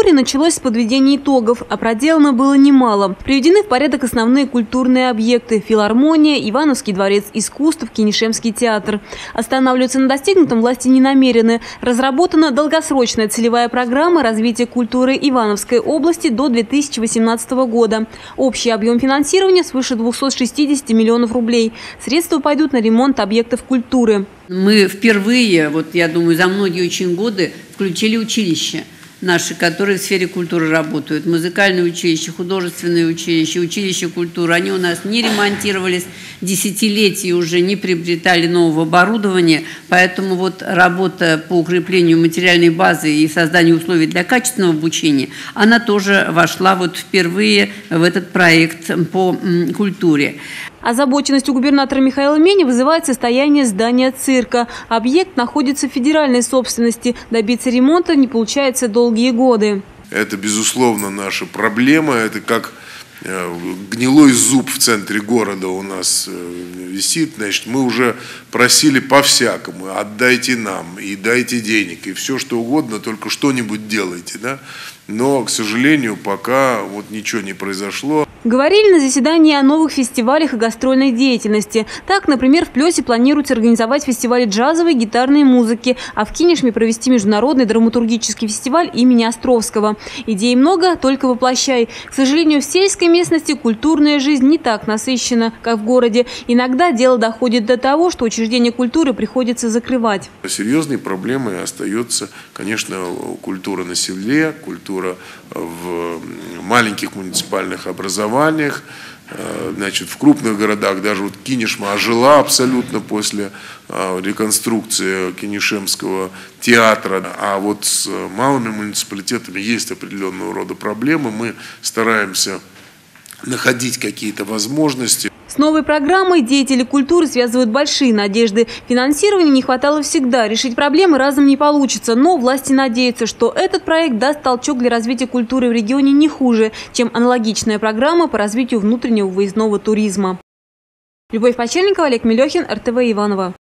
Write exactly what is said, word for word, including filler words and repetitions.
культуре началось с подведения итогов, а проделано было немало. Приведены в порядок основные культурные объекты – филармония, Ивановский дворец искусств, Кинешемский театр. Останавливаться на достигнутом власти не намерены. Разработана долгосрочная целевая программа развития культуры Ивановской области до две тысячи восемнадцатого года. Общий объем финансирования свыше двухсот шестидесяти миллионов рублей. Средства пойдут на ремонт объектов культуры. Мы впервые, вот я думаю, за многие очень годы включили училища наши, которые в сфере культуры работают. Музыкальные училища, художественные училища, училища культуры. Они у нас не ремонтировались, десятилетия уже не приобретали нового оборудования. Поэтому вот работа по укреплению материальной базы и созданию условий для качественного обучения, она тоже вошла вот впервые в этот проект по культуре. Озабоченность у губернатора Михаила Мени вызывает состояние здания цирка. Объект находится в федеральной собственности. Добиться ремонта не получается долгие годы. Это, безусловно, наша проблема. Это как гнилой зуб в центре города у нас висит. Значит, мы уже просили по-всякому: отдайте нам и дайте денег, и все что угодно, только что-нибудь делайте. Да? Но, к сожалению, пока вот ничего не произошло. Говорили на заседании о новых фестивалях и гастрольной деятельности. Так, например, в Плёсе планируется организовать фестиваль джазовой и гитарной музыки, а в Кинешме провести международный драматургический фестиваль имени Островского. Идей много, только воплощай. К сожалению, в сельской местности культурная жизнь не так насыщена, как в городе. Иногда дело доходит до того, что учреждения культуры приходится закрывать. Серьезной проблемой остается, конечно, культура на селе, культура в маленьких муниципальных образованиях. Значит, в крупных городах даже вот Кинешма ожила абсолютно после реконструкции Кинешемского театра. А вот с малыми муниципалитетами есть определенного рода проблемы. Мы стараемся находить какие-то возможности. С новой программой деятели культуры связывают большие надежды. Финансирования не хватало всегда. Решить проблемы разом не получится. Но власти надеются, что этот проект даст толчок для развития культуры в регионе не хуже, чем аналогичная программа по развитию внутреннего выездного туризма. Любовь Почельникова, Олег Мелехин, эр тэ вэ Иваново.